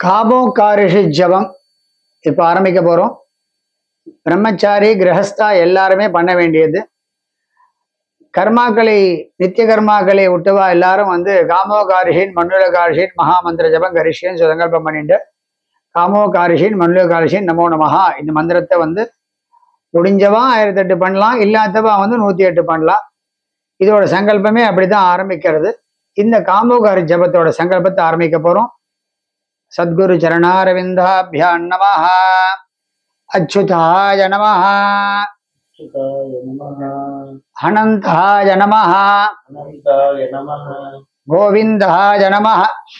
காமோகாரிஷி ஜபம் இப்போ ஆரம்பிக்க போகிறோம். பிரம்மச்சாரி கிரகஸ்தா எல்லாருமே பண்ண வேண்டியது. கர்மாக்களை நித்திய கர்மாக்களை விட்டுவா எல்லாரும் காமோகாரிஷின் மண்ணுலகாரிஷின் மகாமந்திர ஜபம் கரிஷின்னு சங்கல்பம் பண்ணிட்டு காமோகாரிஷின் மண்ணுலகாரிஷின் நமோ நமஹா இந்த மந்திரத்தை முடிஞ்சவா 1008 பண்ணலாம், இல்லாதவா 108 பண்ணலாம். இதோட சங்கல்பமே அப்படிதான் ஆரம்பிக்கிறது. இந்த காமோகாரி ஜபத்தோட சங்கல்பத்தை ஆரம்பிக்க போறோம். சத்குரு சரணாரவிந்தாபியான் நமஹ. அச்சுதாய நமஹ, அனந்தாய நமஹ, கோவிந்தாய நமஹ.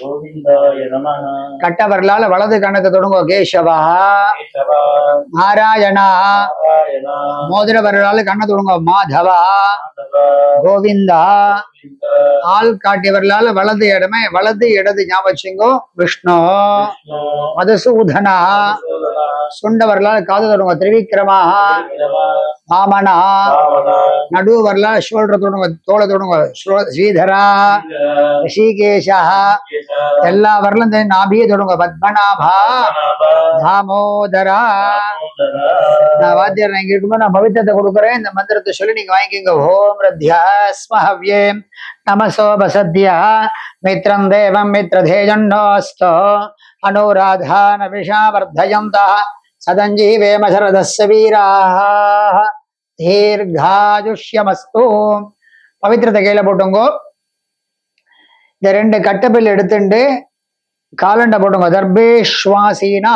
கட்டவர்களால வலது கண்ணத்தை தொடங்கோ. கேசவா நாராயணா. மோதிரவர்களால கண்ணை தொடங்கோ. மாதவா கோவிந்தா. ஆள் காட்டியவர்களால வலது இடது ஞாபகம் வச்சுங்கோ. விஷ்ணு மதுசூதனா. சுண்டவர்களால காது தொடங்க. திரிவிக்ரமா. வாமனா. நடுவர்களால ஷோல்டர் தொடங்க, தோளை தொடங்க. ஸ்ரீதரா. ரிஷிகேஷா. எல்லா வரலும் நாபியை தொடங்க. பத்மநாபா. தாமோதரா. நான் வாத்தியார் இங்க இருக்கும்போது நான் பவித்திரத்தை கொடுக்குறேன். இந்த மந்திரத்தை சொல்லி நீங்க வாங்கிக்கோங்க. ஓம் ரத்யாஸ்மஹவ்யம் நமசோபசத்யா மித்ரம் தேவம் மித்ரதேஜன்னோஸ்தோ அனுராதான விஷாவர்தயந்தா சதஞ்சீவேம சரதஸ்ய வீராः தீர்காயுஷ்யமஸ்து. பவித்திரத்தை கையில போட்டுங்கோ. இந்த 2 கட்டப்பில் எடுத்துட்டு காலண்ட போட்டுங்க. தர்பேஸ்வாசீனா.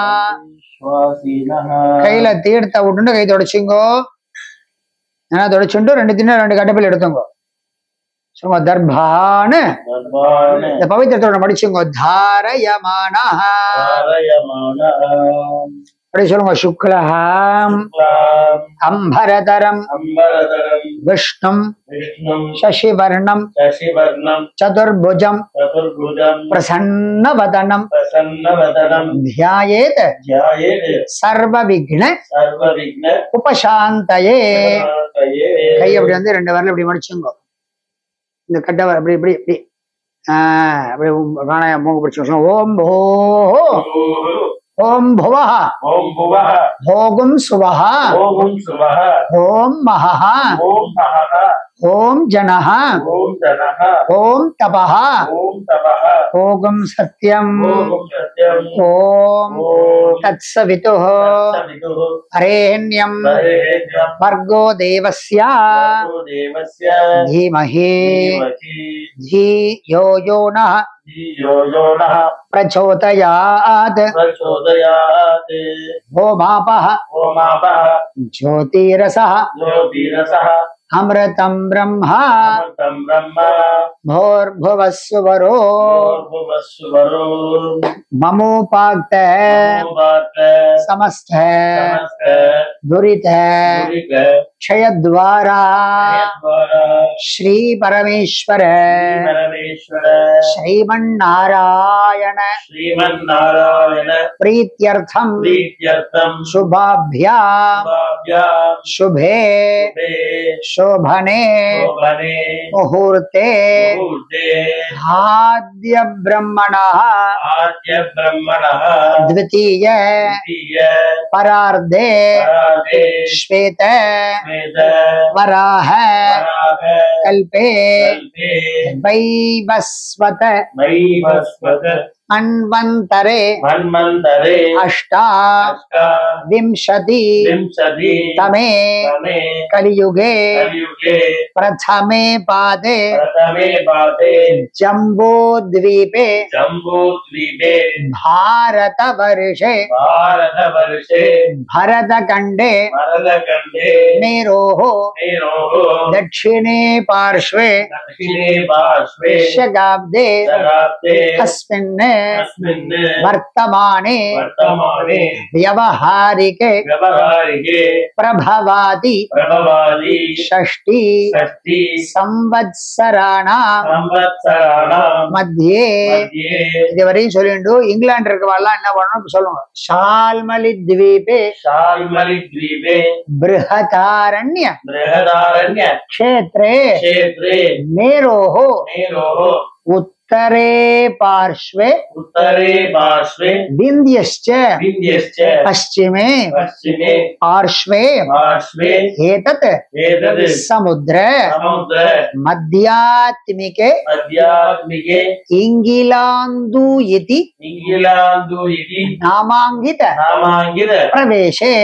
கையில தீர்த்த விட்டுட்டு கை தொடச்சுங்கோ. தொடச்சுட்டு 2 கட்டப்பில் எடுத்துங்கோ. சொல்லுங்க தர்பான்னு. இந்த பவித்திரத்தோட முடிச்சுங்கோ. தாரயமான. அப்படி சொல்லுங்க. சுக்லஹாம் அம்பரதரம் விஷ்ணும் சசிவர்ணம் சதுர்புஜம் பிரசன்னவதனம் த்யாயேத் சர்வவிக்ன உபசாந்தயே. கை அப்படி 2 வரல இப்படி மடிச்சுங்கோ. இந்த கட்ட அப்படி இப்படி இப்படி அப்படி மூக்கு பிடிச்சு. ஓம் போ ஓம் புவஹ ஓகும் சுவஹ ஓம் மஹஹ ஓம் ஜனஹ ஓம் தபஹ ஓகும் சத்யம் ஓம் தத்சவிதுஹ அரேண்யம் வர்கோ தேவஸ்ய தீமஹி धियो यो नः प्रचोदयात् होमापः ज्योतिरसः अमृतं ब्रह्मा भूर्भुवस्सुवरो ममोपाक्त समस्त दुरित क्षयद्वारा श्री परमेश्वर श्रीमन्नारायण प्रीत्यर्थं शुभाभ्यां शुभे शोभने मुहूर्ते आद्य ब्रह्मणः द्वितीय परार्धे श्वेत वराह कल्पे वैवस्वत मन्वन्तरे अष्टाविंशति तमे कलियुगे प्रथमे पादे जम्बूद्वीपे भारतवर्षे भरतखण्डे मेरोः दक्षिणे पार्श्वे शगाब्दे अस्मिन् वर्तमाने व्यवहारिके प्रभवादि षष्टि संवत्सराणां मध्ये. இதுவரையும் சொல்லிண்டு இங்கிலாந்து இருக்கவாள்லாம் என்ன பண்ணணும் சொல்லுங்க. ஷால்மலி த்வீபே बृहदारण्य क्षेत्रे मेरोः उत्तरे पार्श्वे विन्ध्यश्च पश्चिमे पार्श्वे एतत् समुद्र मध्यात्मिके इंगिलांदु इति नामांकित प्रदेशे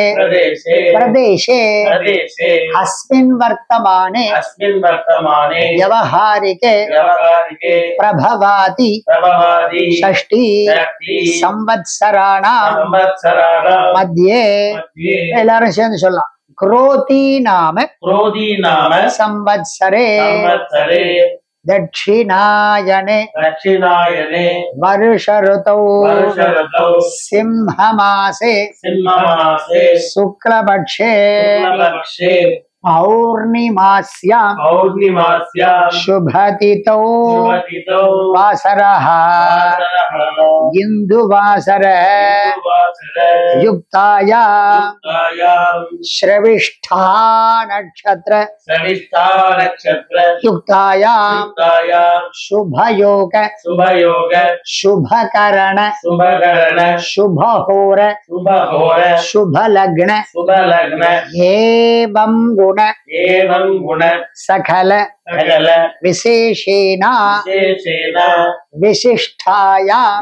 अस्मिन् वर्तमाने व्यवहारिके प्रभवाति षष्ठी संवत्सराणां मध्ये எல்லாரும் சேர்ந்து சொல்லலாம் क्रोधी नाम संवत्सरे दक्षिणायने वर्ष ऋतौ सिंहमासे शुक्लपक्षे पौर्णिमास्यां शुभतिथौ वासरः इंदुवासर युक्तायां श्रविष्ठा नक्षत्र युक्तायां शुभयोग शुभकरण शुभहोर शुभलग्न एवं गुण सकल विशेषेण विशिष्टायां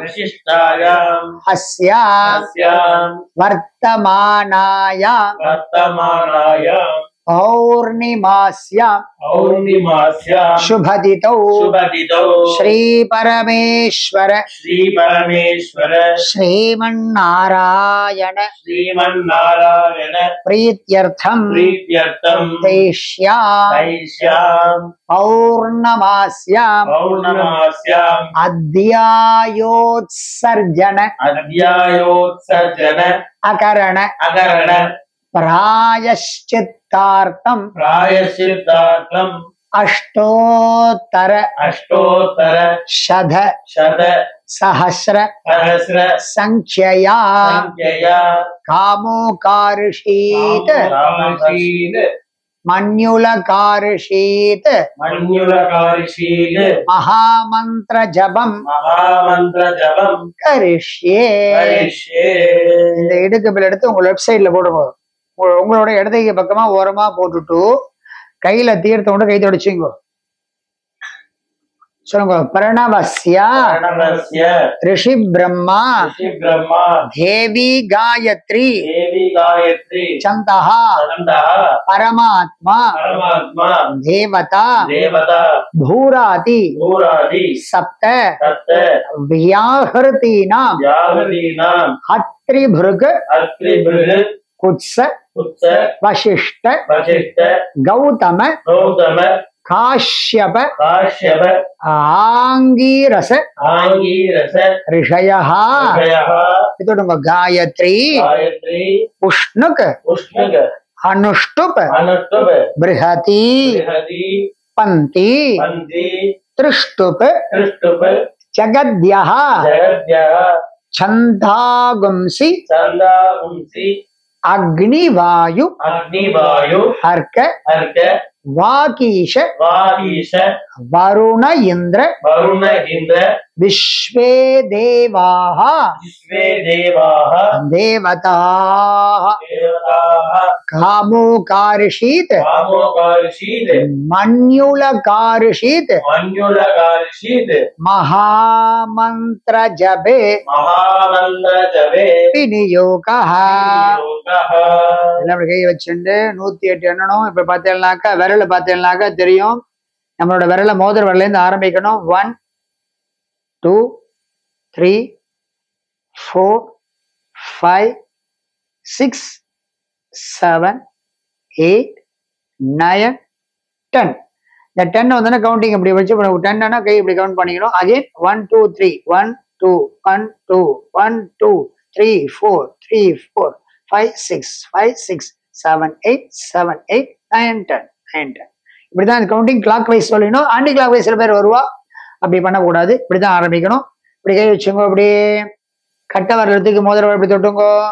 अस्यां वर्तमानायां पौर्णिमास्यां शुभतिथौ श्री परमेश्वर श्रीमन्नारायण प्रीत्यर्थं तेष्यां पौर्णमास्यां अध्यायोत्सर्जन अकरण प्रायश्चित्तार्थं अष्टोत्तर शत सहस्र संख्यया कामोकार्षीत् मन्युलकार्षीत् महामंत्र जपम करिष्ये இந்த இடுக்கு பில் எடுத்து உங்க வெப்சைட்ல போடுங்க உங்களோட இடதுகை பக்கமா ஓரமா போட்டுட்டு கையில தீர்த்த கொண்டு கை தொடச்சுங்க சொல்லுங்க பிரணவஸ்ய ऋषि ब्रह्मा देवी गायत्री चंदः परमात्मा देवता भूरादि सप्त व्याहृतीनां अत्रिभृग कुत्स वशिष्ठ गौतम काश्यप आंगीरस ऋषयः गायत्री उष्णुक अनुष्टुप बृहती पंती त्रिष्टुप जगद्यः छंदागुंसी अग्निवायु हर्क वाकीश वरुण इंद्र विश्वे देवाः देवताः कामोकार्षीत् मन्युलकार्षीत् महामंत्र जपे विनियोगः எல்லாம் கை வச்சுட்டு 108 எண்ணணும். இப்ப பார்த்தீங்கன்னாக்கா விரல பார்த்தீங்கன்னாக்கா தெரியும். நம்மளோட விரல மோதிர விரல இருந்து ஆரம்பிக்கணும். 1 2 3 4 5 6 7 8 9 10. இந்த 10 வந்து கவுண்டிங் இப்படி வச்சு 10 கை இப்படி கவுண்ட் பண்ணிக்கணும். அகைன் 1 2 3 1 2 1 2 1 2 3 4 3 4 5 6 5 6 7 8 7 8 9 10 9 10. இப்படிதான் கவுண்டிங் கிளாக் வைஸ் சொல்லணும். ஆன்டி கிளாக் வைஸ் சில பேர் வருவா, அப்படி பண்ணக்கூடாது. இப்படிதான் ஆரம்பிக்கணும். இப்படி கை வச்சுங்க. அப்படி கட்ட வரலத்துக்கு மோதிர இப்படி தொட்டுங்கோ.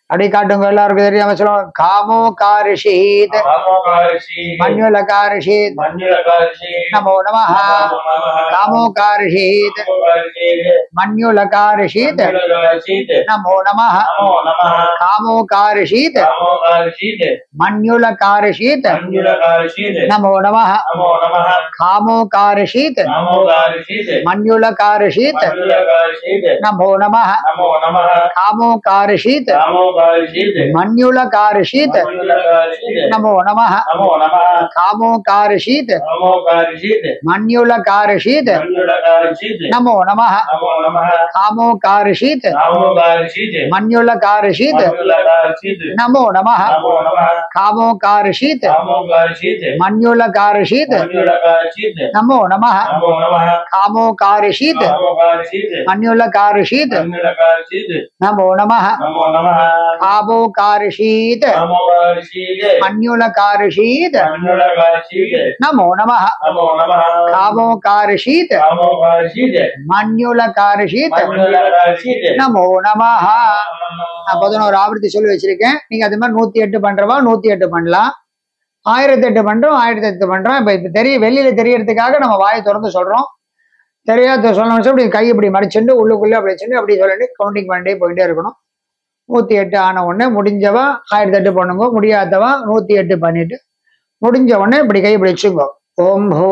அப்படி காட்டுங்க எல்லாருக்கும் தெரியாம சொல்லுவோம். காமோகாரிஷீத் மன்யுலகாரிஷீத் நமோ நமஹ. காமோகாரிஷீத் மன்யுலகாரிஷீத் நமோ நமஹ. காமோகாரிஷீத் மன்யுலகாரிஷீத் நமோ நமஹ. காமோகாரிஷீத் மன்யுலகாரிஷீத் நமோ நமஹ. காமோகாரிஷீத் மன்யுலகாரிஷீத் நமோ நமஹ. காமோகாரிஷீத் மன்யுலகாரிஷீத் நமோ நமஹ. காமோகாரிஷீத் மன்யுலகாரிஷீத் நமோ நமஹ. காமோகாரிஷீத் மன்யுலகாரிஷீத் நமோ நமஹ. காமோகாரிஷீத் மன்யுலகாரிஷீத் நமோ நமஹ. காமோகாரிஷீத் மன்யுலகாரிஷீத் நமோ நமஹ. காமோகாரிஷீத் மன்யுலகாரிஷீத் நமோ நமஹ. நான் 11 ஆவர்த்தி சொல்லி வச்சிருக்கேன். நீங்க அது மாதிரி 108 பண்றவா 108 பண்ணலாம். 1008 பண்றோம் 1008 பண்றோம். இப்ப தெரிய வெளியில தெரியறதுக்காக நம்ம வாயை திறந்து சொல்றோம். தெரியாத சொல்லணும். அப்படி கை இப்படி மடிச்சுட்டு உள்ளுக்குள்ள அப்படி வச்சுட்டு அப்படி சொல்லிட்டு கவுண்டிங் பண்ணிட்டே போயிட்டே இருக்கணும். 108 ஆன உடனே முடிஞ்சவா 1008 பண்ணுங்க. முடியாதவா 108 பண்ணிட்டு முடிஞ்ச உடனே இப்படி கை இப்படி வச்சுக்கோ. ஓம் ஹோ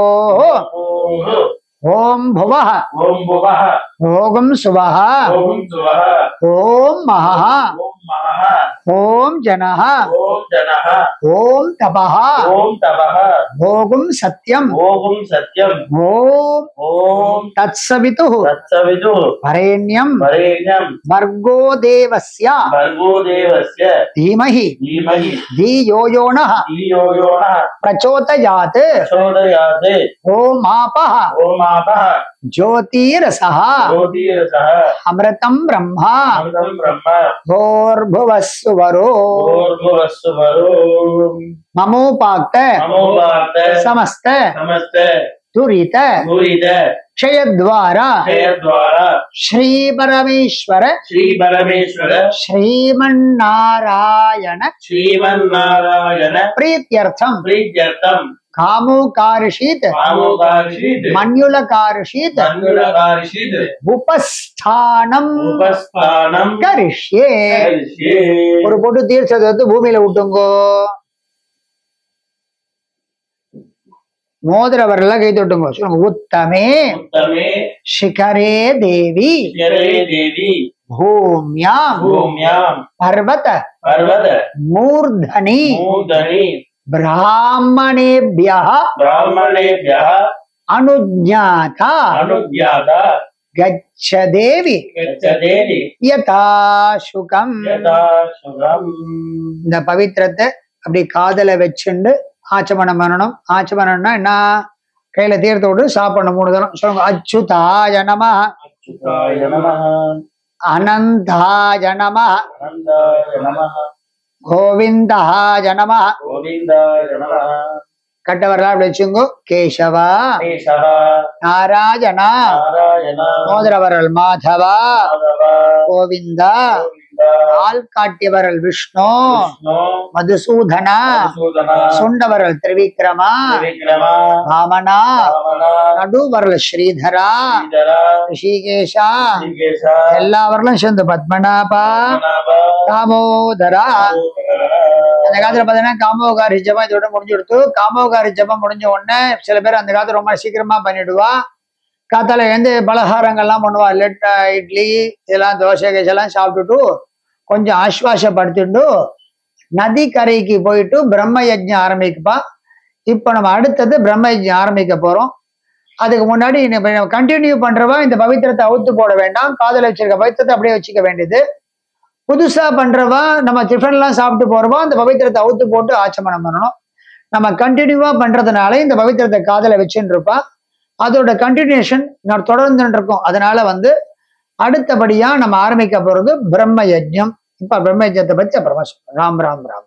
ஓம் புவஹ ஓம் சுவஹ ஓம் மஹஹ ஓம் ஜனஹ ஓம் தபஹ ஓம் சத்யம் ஓம் தத்சவிதுः வரேண்யம் வர்கோ தேவஸ்ய தீமஹி धियो यो नः प्रचोदयात् ओम आपः ज्योतिरसः अमृतं ब्रह्मा भूर्भुवस्सुवरो ममोपाक्त समस्त दुरित क्षयद्वारा श्री परमेश्वर श्रीमन्नारायण प्रीत्यर्थम कामोकारिषीत मन्युलकारिषीत उपस्थानम करिष्ये ஒரு பொட்டு தீர்த்தத்தை வந்து பூமியில விட்டுங்கோ. மோதிர வரல கை தொட்டுங்கோ. சொல்லுங்க. உத்தமே शिखरे देवी भूम्यां पर्वत मूर्धनि ब्राह्मणेभ्यः अनुज्ञाता गच्छ देवी यथा शुकम. இந்த பவித்திரத்தை அப்படி காதல வச்சுண்டு ஆச்சமனம் பண்ணணும். ஆச்சமனம்னா என்ன? கையில தீர்த்த விட்டு சாப்பிடணும் 3 தரம். சொல்லுங்க. அச்சுதாய நமஹ அனந்தாய நமஹ கோவிந்தாய நமஹ. கட்டவரலா அப்படி வச்சுங்கோ. கேசவா நாராயணா மோதிரவரல் மாதவா கோவிந்தா ஆள்காட்டியவரல் விஷ்ணு மதுசூதனா சுண்டவரல் திரிவிக்ரமா வாமனா நடுவரல் ஸ்ரீதரா ரிஷிகேஷா எல்லாவரலும் சேர்ந்து பத்மநாபா தாமோதரா. அந்த காலத்துல பாத்தீங்கன்னா காமோகாரி ஜபம் இதோட முடிஞ்சு கொடுத்து. காமோகாரி ஜபம் முடிஞ்ச உடனே சில பேர் அந்த காலத்துல ரொம்ப சீக்கிரமா பண்ணிடுவா. காத்தால எழுந்து பலகாரங்கள்லாம் பண்ணுவா. லெட்டா இட்லி இதெல்லாம் தோசை கேசெல்லாம் சாப்பிட்டுட்டு கொஞ்சம் ஆஸ்வாசப்படுத்திட்டு நதி கரைக்கு போயிட்டு பிரம்ம யஜ்ஞம் ஆரம்பிக்கப்பா. இப்ப நம்ம அடுத்தது பிரம்ம யஜ்ஞம் ஆரம்பிக்க போறோம். அதுக்கு முன்னாடி கண்டினியூ பண்றவா இந்த பவித்திரத்தை அவுத்து போட வேண்டாம். காதல வச்சிருக்க பவித்திரத்தை அப்படியே வச்சுக்க வேண்டியது. புதுசா பண்றவா நம்ம டிஃபன் எல்லாம் சாப்பிட்டு போறவா இந்த பவித்திரத்தை அவுத்து போட்டு ஆச்சமனம் பண்ணணும். நம்ம கண்டினியூவா பண்றதுனால இந்த பவித்திரத்தை காதல வச்சுட்டு இருப்பா. அதோட கண்டினியூஷன் நான் தொடர்ந்து இருக்கும். அதனால வந்து அடுத்தபடியா நம்ம ஆரம்பிக்க போறது பிரம்ம யஜ்ஞம். இப்ப பிரம்ம யஜ்ஞத்தை பத்தி அப்புறமா சொல்றோம். ராம் ராம் ராம்.